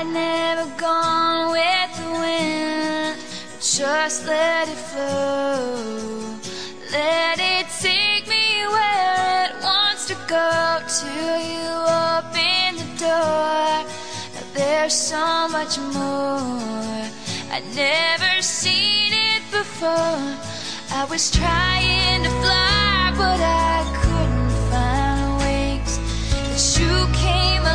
I'd never gone with the wind. Just let it flow. Let it take me where it wants to go, till you open the door. Now there's so much more. I'd never seen it before. I was trying to fly, but I couldn't find wings. But you came